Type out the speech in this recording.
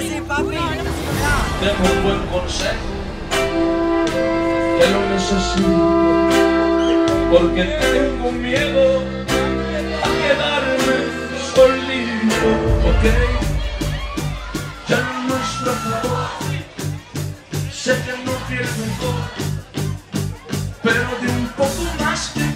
sí, papi. Tengo un buen consejo, que lo necesito, porque tengo miedo a quedarme solito. Ok, ya no es nuestro favor, sé que no pierdo el gol, pero de un poco más que